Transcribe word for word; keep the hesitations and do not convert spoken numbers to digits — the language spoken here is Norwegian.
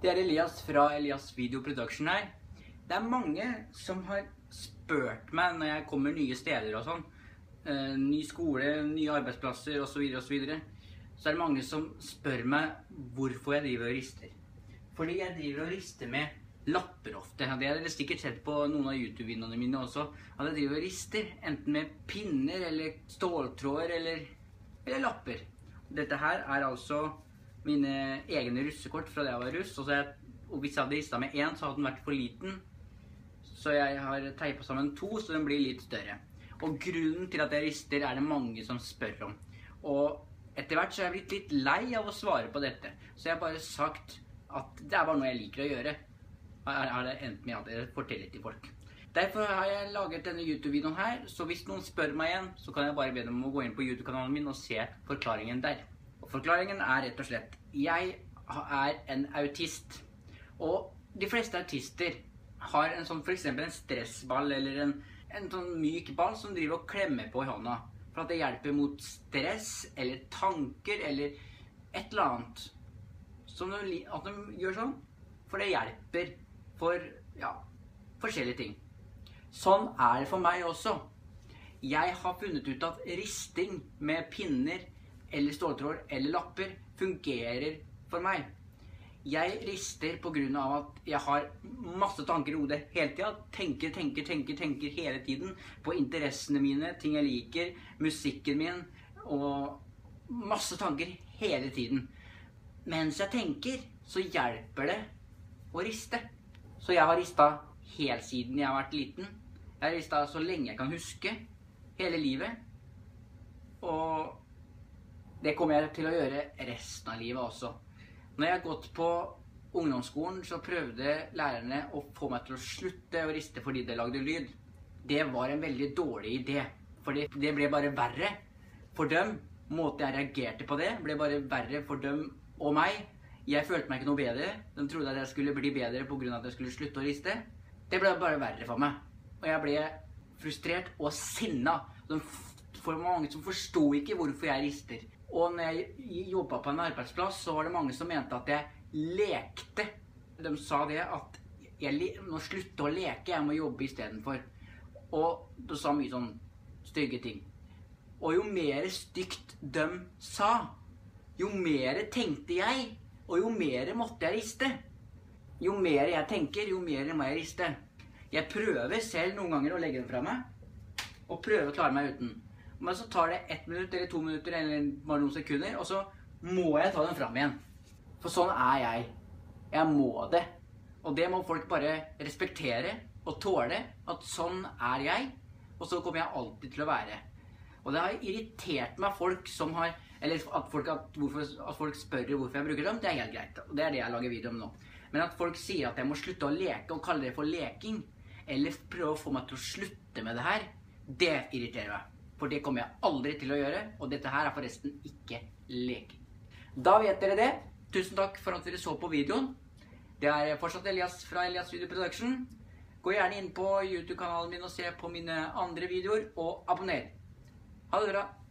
Det er Elias fra Elias Video Production her. Det er mange som har spurt meg når jeg kommer nye steder og sånn, eh, ny skole, nye arbeidsplasser og så videre og så videre, så er det mange som spør meg hvorfor jeg driver og rister. Fordi jeg driver og rister med lapper ofte. Det har dere sikkert sett på noen av YouTube-videoene mine også, at jeg driver og rister, enten med pinner eller ståltråder eller, eller lapper. Dette her er altså mine egne russekort fra da jeg var russ, og, jeg, og hvis jeg hadde ristet med en, så hadde den vært for liten. Så jeg har teipet sammen to, så den blir litt større. Og grunnen til at jeg rister er det mange som spør om. Og etter hvert så er jeg blitt litt lei av å svare på dette. Så jeg har bare sagt at det er bare noe jeg liker å gjøre. Jeg har det endt med at jeg forteller til folk. Derfor har jeg laget denne YouTube-videoen her, så hvis noen spør meg igjen, så kan jeg bare be dem om å gå inn på YouTube-kanalen min og se forklaringen der. Og forklaringen er rett og slett, jeg er en autist, og de fleste autister har en sånn, for eksempel en stressball eller en, en sånn myk ball som driver og klemmer på i hånda, for at det hjelper mot stress eller tanker eller et eller annet. Som de, at de gjør sånn, for det hjelper for, ja, forskjellige ting. Sånn er det for meg også. Jeg har funnet ut at risting med pinner eller ståltråd eller lapper fungerer for meg. Jeg rister på grunn av at jeg har masse tanker i hodet hele tiden. Tenker, tenker, tenker, tenker hele tiden på interessene mine, ting jeg liker, musikken min, og masse tanker hele tiden. Mens jeg tenker, så hjelper det å riste. Så jeg har ristet helt siden jeg har vært liten. Jeg har ristet så lenge jeg kan huske, hele livet. Og det kommer jeg til å gjøre resten av livet også. Når jeg har gått på ungdomsskolen, så prøvde lærerne å få meg til å slutte å riste fordi det lagde lyd. Det var en veldig dårlig idé, for det ble bare verre for dem. Måten jeg reagerte på det ble bare verre for dem og meg. Jeg følte meg ikke noe bedre. De trodde at jeg skulle bli bedre på grunn av at jeg skulle slutte å riste. Det ble bare verre for meg. Og jeg ble frustrert og sinna. For mange som forstod ikke hvorfor jeg rister. Og når jeg jobbet på en arbeidsplass, så var det mange som mente at jeg lekte. De sa det at jeg må slutte å leke, jeg må jobbe i stedet for. Og de sa mye sånn stygge ting. Og jo mer stygt de sa, jo mer tenkte jeg, og jo mer måtte jeg riste. Jo mer jeg tenker, jo mer må jeg riste. Jeg prøver selv noen ganger å legge den fra meg, og prøver å klare meg uten. Men så tar det ett minutt eller to minutter eller bare noen sekunder, og så må jeg ta den fram igjen. For sånn er jeg. Jeg må det. Og det må folk bare respektere og tåle, at sånn er jeg, og så kommer jeg alltid til å være. Og det har irritert meg folk som har, eller at folk, at hvorfor, at folk spør hvorfor jeg bruker dem, det er helt greit. Og det er det jeg lager video om nå. Men at folk sier at jeg må slutte å leke og kalle det for leking, eller prøve å få meg til å slutte med det her, det irriterer meg. For det kommer jeg aldri til å gjøre, og dette her er forresten ikke leking. Da vet dere det. Tusen takk for at dere så på videoen. Det er fortsatt Elias fra Elias Video Production. Gå gjerne inn på YouTube-kanalen min og se på mine andre videoer, og abonner. Ha det bra!